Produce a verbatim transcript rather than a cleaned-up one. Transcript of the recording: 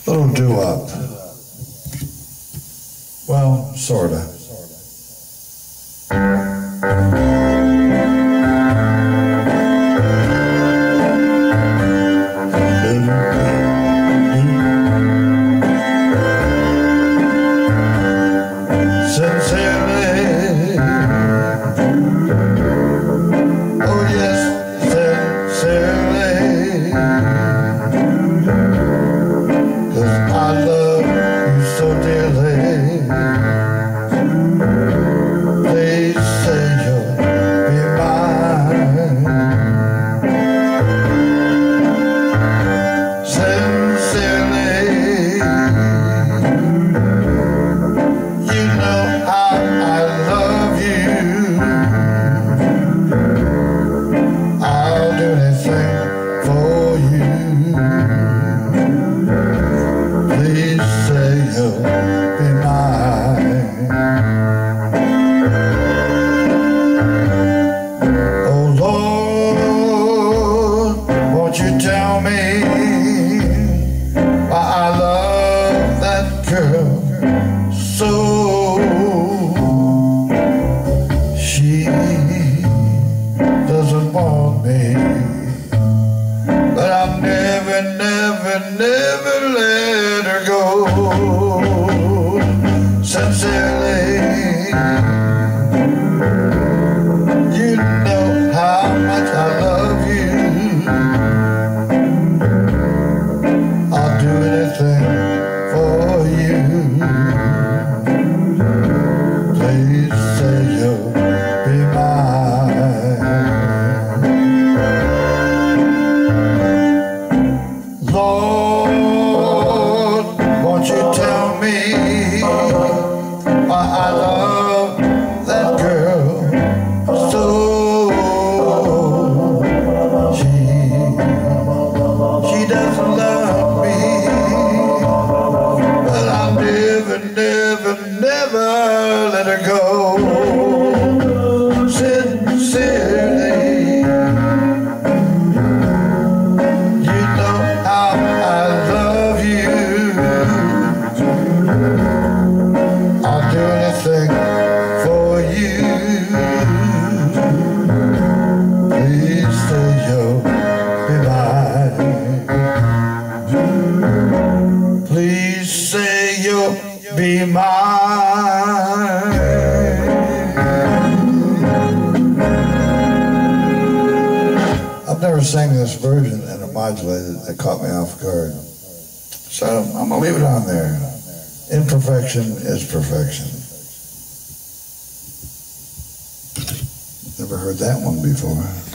Little doo-wop. Well, sorta. Sincerely, oh yes, sincerely, 'cause I love you so dearly. Please say you'll be mine. Sincerely, you know how I love you. I'll do anything for you. Please say you'll be mine. Oh Lord, won't you tell me why I love that girl so? She doesn't want me, but I'll never, never, never let her go. Sincerely, you know how much I love you. I'll do anything for you. Please say you'll be mine. Lord, won't you tell me why I love that girl so? She, she doesn't love me, but I'll never, never, never let her go. Sincerely, you know how I love you. I'll do anything for you. Please say you'll be mine. Please say you'll be mine. I've never sang this version in a modulated that caught me off guard. So I'm gonna leave it on there. Imperfection is perfection. Never heard that one before.